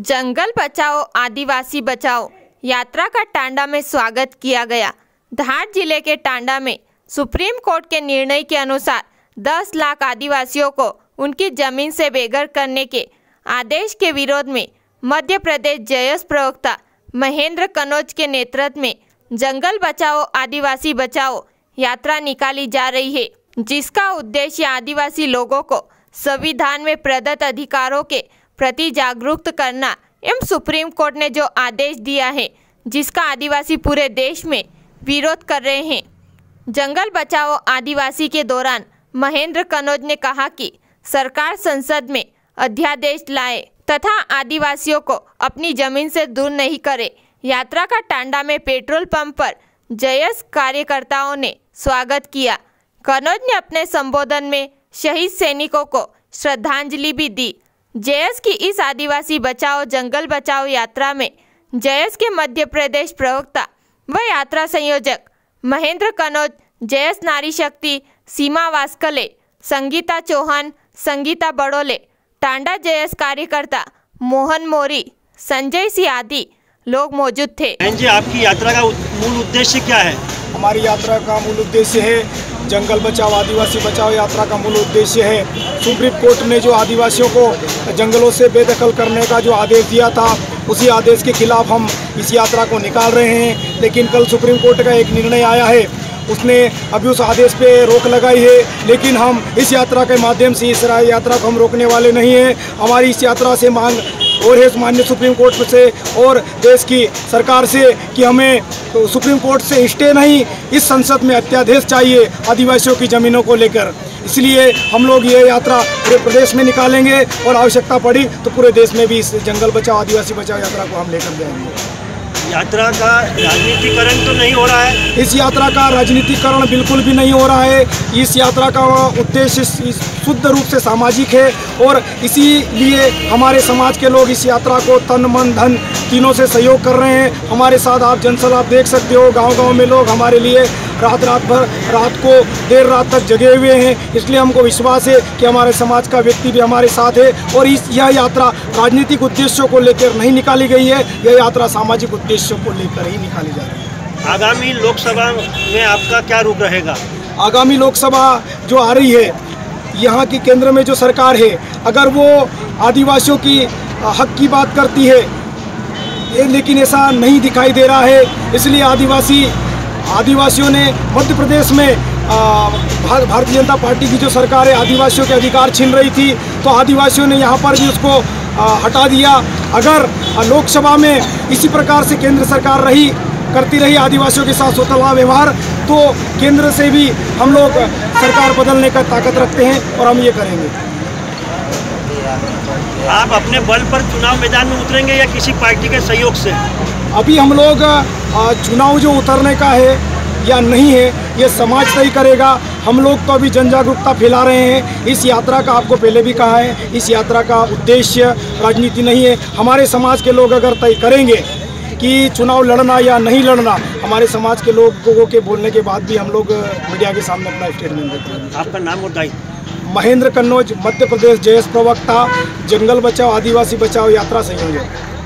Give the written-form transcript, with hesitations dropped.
जंगल बचाओ आदिवासी बचाओ यात्रा का टांडा में स्वागत किया गया। धार जिले के टांडा में सुप्रीम कोर्ट के निर्णय के अनुसार 10 लाख आदिवासियों को उनकी जमीन से बेघर करने के आदेश के विरोध में मध्य प्रदेश जेएस प्रवक्ता महेंद्र कनौज के नेतृत्व में जंगल बचाओ आदिवासी बचाओ यात्रा निकाली जा रही है, जिसका उद्देश्य आदिवासी लोगों को संविधान में प्रदत्त अधिकारों के प्रति जागरूक करना एवं सुप्रीम कोर्ट ने जो आदेश दिया है, जिसका आदिवासी पूरे देश में विरोध कर रहे हैं। जंगल बचाओ आदिवासी के दौरान महेंद्र कनौज ने कहा कि सरकार संसद में अध्यादेश लाए तथा आदिवासियों को अपनी जमीन से दूर नहीं करे। यात्रा का टांडा में पेट्रोल पंप पर जेएस कार्यकर्ताओं ने स्वागत किया। कनौज ने अपने संबोधन में शहीद सैनिकों को श्रद्धांजलि भी दी। जेएस की इस आदिवासी बचाओ जंगल बचाओ यात्रा में जेएस के मध्य प्रदेश प्रवक्ता व यात्रा संयोजक महेंद्र कनौज, जेएस नारी शक्ति सीमा वास्कले, संगीता चौहान, संगीता बड़ोले, टांडा जेएस कार्यकर्ता मोहन मोरी, संजय सिंह आदि लोग मौजूद थे। जी, आपकी यात्रा का मूल उद्देश्य क्या है? हमारी यात्रा का मूल उद्देश्य है जंगल बचाओ आदिवासी बचाओ। यात्रा का मूल उद्देश्य है सुप्रीम कोर्ट ने जो आदिवासियों को जंगलों से बेदखल करने का जो आदेश दिया था, उसी आदेश के खिलाफ हम इस यात्रा को निकाल रहे हैं। लेकिन कल सुप्रीम कोर्ट का एक निर्णय आया है, उसने अभी उस आदेश पे रोक लगाई है। लेकिन हम इस यात्रा के माध्यम से इस यात्रा को हम रोकने वाले नहीं हैं। हमारी इस यात्रा से मांग और है माननीय सुप्रीम कोर्ट से और देश की सरकार से कि हमें सुप्रीम कोर्ट से स्टे नहीं, इस संसद में अध्यादेश चाहिए आदिवासियों की ज़मीनों को लेकर। इसलिए हम लोग ये यात्रा पूरे प्रदेश में निकालेंगे और आवश्यकता पड़ी तो पूरे देश में भी इस जंगल बचाओ आदिवासी बचाओ यात्रा को हम लेकर जाएंगे। यात्रा का राजनीतिकरण तो नहीं हो रहा है? इस यात्रा का राजनीतिकरण बिल्कुल भी नहीं हो रहा है। इस यात्रा का उद्देश्य शुद्ध रूप से सामाजिक है और इसीलिए हमारे समाज के लोग इस यात्रा को तन मन धन तीनों से सहयोग कर रहे हैं। हमारे साथ आप जनसलाब देख सकते हो, गांव-गांव में लोग हमारे लिए रात को देर रात तक जगे हुए हैं। इसलिए हमको विश्वास है कि हमारे समाज का व्यक्ति भी हमारे साथ है और यह यात्रा राजनीतिक उद्देश्यों को लेकर नहीं निकाली गई है, यह यात्रा सामाजिक उद्देश्यों को लेकर ही निकाली जा रही है। आगामी लोकसभा में आपका क्या रुख रहेगा? आगामी लोकसभा जो आ रही है, यहाँ की केंद्र में जो सरकार है, अगर वो आदिवासियों की हक की बात करती है, लेकिन ऐसा नहीं दिखाई दे रहा है। इसलिए आदिवासियों ने मध्य प्रदेश में भारतीय जनता पार्टी की जो सरकार है आदिवासियों के अधिकार छीन रही थी, तो आदिवासियों ने यहाँ पर भी उसको हटा दिया। अगर लोकसभा में इसी प्रकार से केंद्र सरकार करती रही आदिवासियों के साथ सोतला व्यवहार, तो केंद्र से भी हम लोग सरकार बदलने का ताकत रखते हैं और हम ये करेंगे। आप अपने बल पर चुनाव मैदान में उतरेंगे या किसी पार्टी के सहयोग से? अभी हम लोग चुनाव जो उतरने का है या नहीं है, ये समाज तय करेगा। हम लोग तो अभी जन जागरूकता फैला रहे हैं। इस यात्रा का आपको पहले भी कहा है, इस यात्रा का उद्देश्य राजनीति नहीं है। हमारे समाज के लोग अगर तय करेंगे कि चुनाव लड़ना या नहीं लड़ना, हमारे समाज के लोगों के बोलने के बाद भी हम लोग मीडिया के सामने अपना स्टेटमेंट देते हैं। आपका नाम और दायित्व? महेंद्र कनौज, मध्य प्रदेश जेएस प्रवक्ता, जंगल बचाओ आदिवासी बचाओ यात्रा संयोजक।